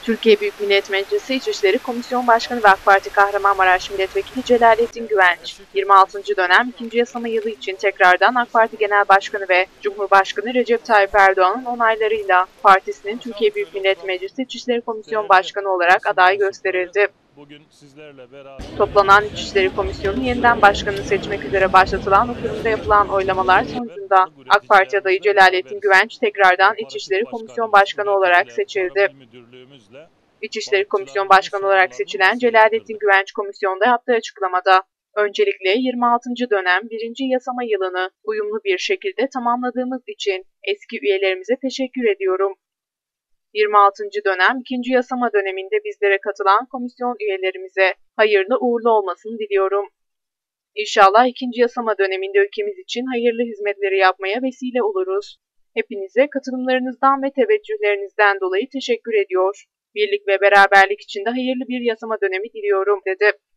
Türkiye Büyük Millet Meclisi İçişleri Komisyon Başkanı ve AK Parti Kahramanmaraş Milletvekili Celalettin Güvenç, 26. dönem 2. yasama yılı için tekrardan AK Parti Genel Başkanı ve Cumhurbaşkanı Recep Tayyip Erdoğan'ın onaylarıyla partisinin Türkiye Büyük Millet Meclisi İçişleri Komisyon Başkanı olarak aday gösterildi. Toplanan İçişleri Komisyonu yeniden başkanını seçmek üzere başlatılan oturumda yapılan oylamalar sonucunda AK Parti adayı Celalettin Güvenç tekrardan İçişleri Komisyon Başkanı olarak seçildi. İçişleri Komisyon Başkanı olarak seçilen Celalettin Güvenç komisyonda yaptığı açıklamada, öncelikle 26. dönem 1. yasama yılını uyumlu bir şekilde tamamladığımız için eski üyelerimize teşekkür ediyorum. 26. dönem 2. yasama döneminde bizlere katılan komisyon üyelerimize hayırlı uğurlu olmasını diliyorum. İnşallah 2. yasama döneminde ülkemiz için hayırlı hizmetleri yapmaya vesile oluruz. Hepinize katılımlarınızdan ve teveccühlerinizden dolayı teşekkür ediyor. Birlik ve beraberlik içinde hayırlı bir yasama dönemi diliyorum, dedi.